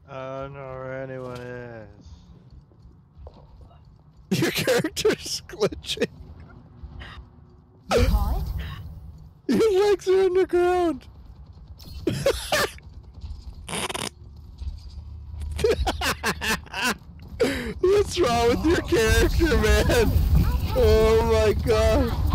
I don't know where anyone is. Your character's glitching. What? Your legs are underground. What's wrong with your character, man? Oh my god.